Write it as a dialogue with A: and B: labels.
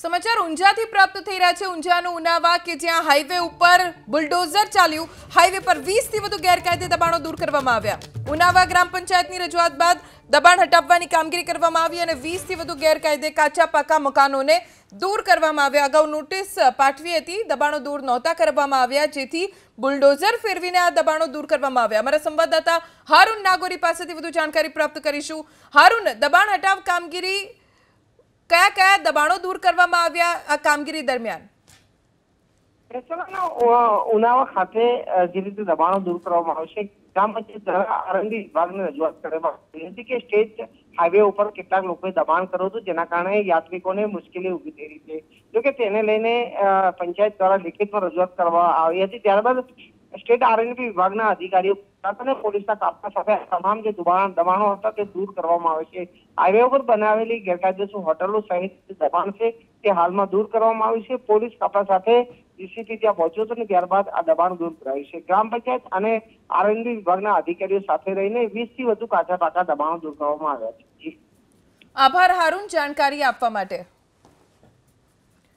A: સમાચાર ઊંઝાથી પ્રાપ્ત થઈ રહ્યા છે। ઊંઝાનો ઉનાવા કે જ્યાં હાઈવે ઉપર બુલડોઝર ચાલ્યું, હાઈવે પર 20 થી વધુ ગેરકાયદે દબાણો દૂર કરવામાં આવ્યા। ઉનાવા ગ્રામ પંચાયતની રજૂઆત બાદ દબાણ હટાવવાની કામગીરી કરવામાં આવી અને 20 થી વધુ ગેરકાયદે કાચા પાકા મકાનોને દૂર કરવામાં આવ્યા। અગાઉ નોટિસ પાઠવી હતી, દબાણો દૂર નહોતા કરવામાં આવ્યા, જેથી બુલડોઝર ફેરવીને આ દબાણો દૂર કરવામાં આવ્યા। અમારા સંવાદદાતા હારૂન નાગોરી પાસેથી વધુ જાણકારી પ્રાપ્ત કરીશું। હારૂન, દબાણ હટાવ કામગીરી કયા કયા દબાણો દૂર કરવામાં આવ્યા આ કામગીરી દરમિયાન?
B: ઉનાવા ખાતે જે રીતે દબાણો દૂર કરવામાં આવશે, ગ્રામ પંચાયત દ્વારા આરએનબી વિભાગને રજૂઆત કરવામાં આવી હતી કે સ્ટેટ હાઈવે ઉપર કેટલાક લોકોએ દબાણ કર્યું હતું, જેના કારણે યાત્રિકોને મુશ્કેલી ઉભી થઈ રહી છે। જોકે તેને લઈને પંચાયત દ્વારા લિખિતમાં રજૂઆત કરવામાં આવી હતી। ત્યારબાદ સ્ટેટ આરએનબી વિભાગના અધિકારીઓ અને પોલીસના કાફલા સાથે તમામ જે દબાણો હતા તે દૂર કરવામાં આવે છે। હાઈવે ઉપર બનાવેલી ગેરકાયદેસર હોટલો સહિત દબાણ છે તે હાલમાં દૂર કરવામાં આવ્યું છે। પોલીસ કાફલા સાથે જીસીપી ત્યાં પહોંચ્યો હતો અને ત્યારબાદ આ દબાણ દૂર કરાયું છે। ગ્રામ પંચાયત અને આરએનબી વિભાગના અધિકારીઓ સાથે રહીને 20 થી વધુ કાચા પાકા દબાણો દૂર કરવામાં આવ્યા છે।
A: આભાર હારૂન, જાણકારી આપવા માટે।